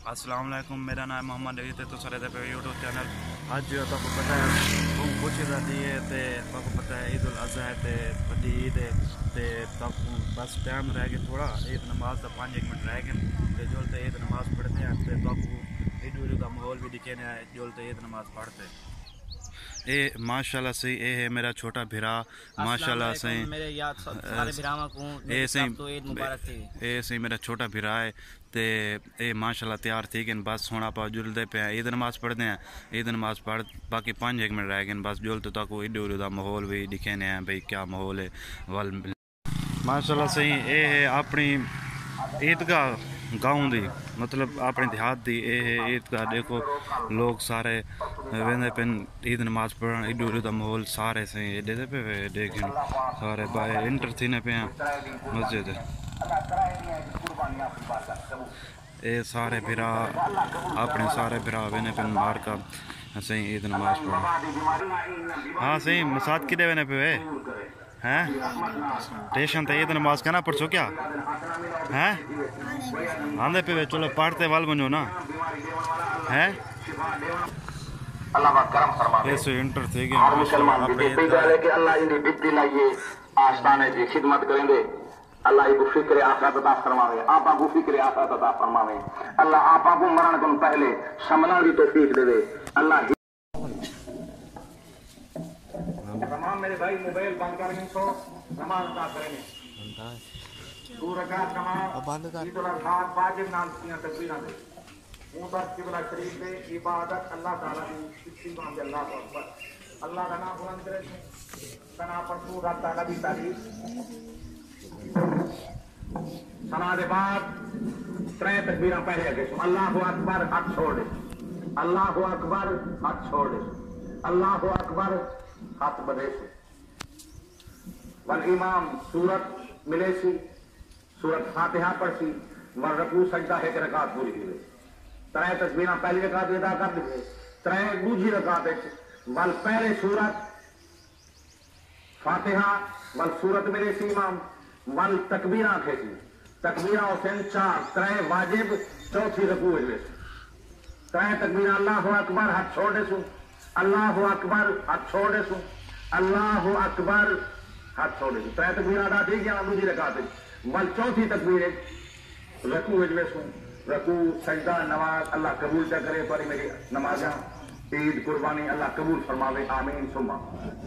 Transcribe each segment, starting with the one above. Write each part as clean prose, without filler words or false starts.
अस्सलाम वालेकुम, मेरा नाम मोहम्मद अली तो सारे पे यूट्यूब चैनल। अज जो तो पता है खुशी का दी है तो पता है ईद उल अज़हा है बड़ी ईद है तो बस टाइम रह गया थोड़ा ईद नमाज का 5-1 मिनट रह गए जो ईद नमाज पढ़ते हैं तो ईद वीडियो का माहौल भी दिखे ना जो ईद नमाज पढ़ते हैं। ए माशाल्लाह से ए है मेरा छोटा भिरा माशाल्लाह से मेरे याद सारे भिरावा को ए सही तो ईद मुबारक थी। ए सही मेरा छोटा भिरा है ते ए माशाल्लाह तैयार थी गए बस हुण आप जुलते पे ईद नमाज पढ़ते हैं। ईद नमाज पढ़ बाकी 5-1 मिनट रह गए बस जुलते तक ईद वीडियो का माहौल भी दिखे ने भाई क्या माहौल है वल माशाल्लाह सही ए है अपनी ईदगाह गाँव दी मतलब अपने देहात दी ए ईदगाह देखो लोग सारे वेंदे पे ईद नमाज पढ़न ईद वीडियो का माहौल सारे सही एडे पे देखें सारे बाय इंटर थी ने पे मस्जिद ए सारे भिरा अपने सारे भिरा वेने पे मार का सही ईद नमाज पढ़। हाँ सही मसाद किदे वेने पे हैं टेशन तो ईद नमाज कहना पढ़ो क्या हैं आंदे पे चलो पढ़ते वाल बनो ना हैं ऐसे इंटर थे कि आस्ताने की खिदमत करेंगे। अल्लाह को फिक्र आखिरत अता फरमावे, आपा को फिक्र आखिरत अता फरमावे। अल्लाह आपा को मरण को पहले समझने की तौफीक देवे। अल्लाह तमाम मेरे भाई मोबाइल बंद कर इनको नमाज अदा करेंगे। दो रकात नमाज ईद उल अज़हा वाजिब नाम की तकबीरां दे ऊपर किबला शरीफ पे इबादत अल्लाह ताला की इस्तिगफार दे अल्लाह अकबर अल्लाह का नाम बुलंद करे सना पर पूरा ताला की तारीफ सना दे बाद त्रै तकबीरां पहले अगे अल्लाहु अकबर हाथ छोड़ दे अल्लाहु अकबर हाथ छोड़ दे अल्लाहु अकबर हाथ बढ़े वल इमाम सूरत मिले सी सूरत फातिहा पढ़सी वल रकू सजदा एक रकात पूरी हुई। त्रै तकबीरां पहली रकात अदा कर दी त्रै दूसरी रकात वल पहले सूरत फातिहा वल सूरत मिले सी इमाम वल तकबीरां खेसी तकबीरां हुसैन 4 त्रै वाजिब चौथी रकू हुई। त्रै तकबीरां अल्लाहु अकबर हाथ छोड़ दे सु अल्लाहु अकबर हाथ छोड़ दे सु अल्लाहु अकबर हाथ छोड़ दे त्रै तकबीर अदा ठीक है दूसरी रकात वल चौथी तकबीर रकू वेसू रकू सजदा नमाज अल्लाह कबूल चा करे पर मेरी नमाजा ईद कुर्बानी अल्लाह कबूल फरमावे आमीन सुम्मा।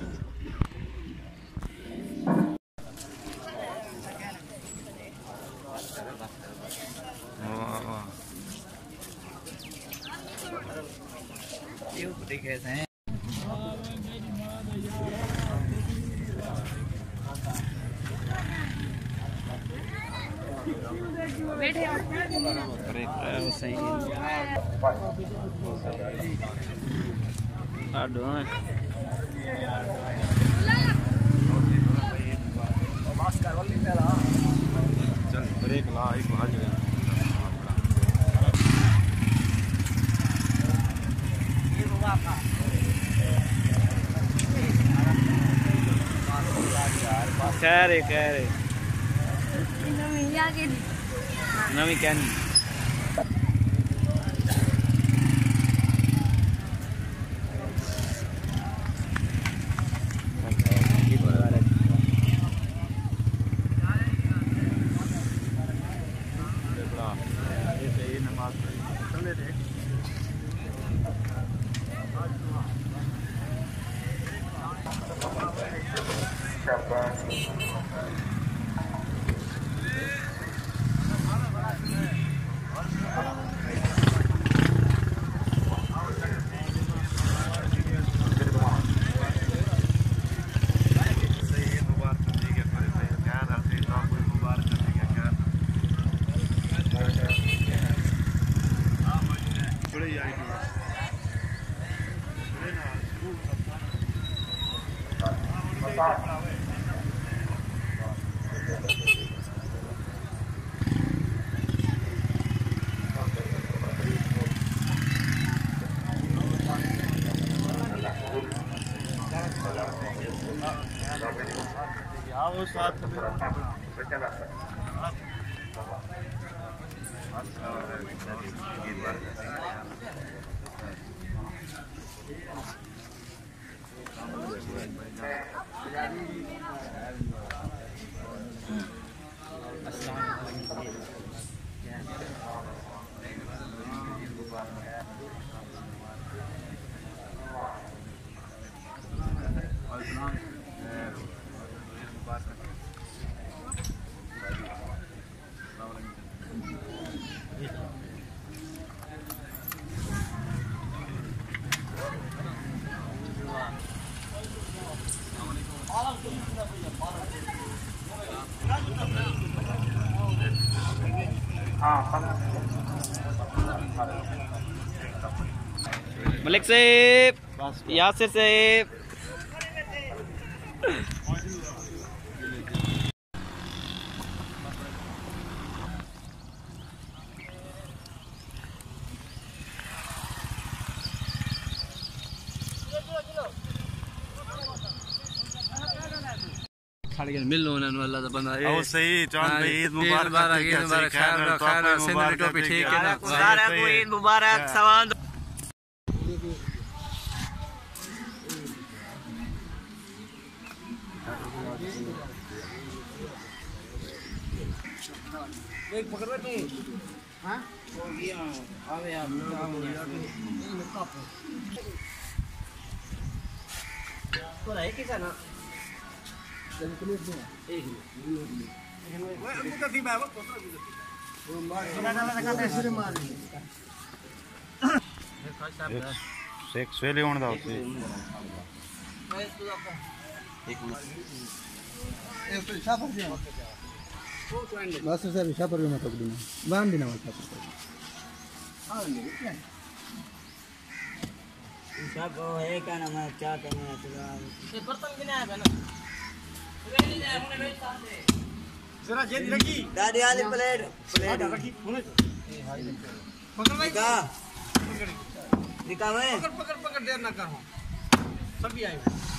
बैठे सही चल ब्रेक ला एक भाज खैर नवी क्या नहीं वो साथ में मलिक से यासिर से मिल लो ना अल्लाह का बंदा ओ सही चांद भाई ईद मुबारक ईद मुबारक खैर सिंध टोपी ठीक है ना सारा को ईद मुबारक सवान एक पकड़ तू हां हो गया आवे यार तो है किसा ना शेख सवेले होने दा उसे बस सर शापर में मत देना बांध देना मत सब है क्या ना मैं क्या करना है ये बर्तन भी नहीं आया ना जरा जेद रखी दादी वाली प्लेट रखी पकड़ भाई का निकाल भाई पकड़ देर ना कर सभी आए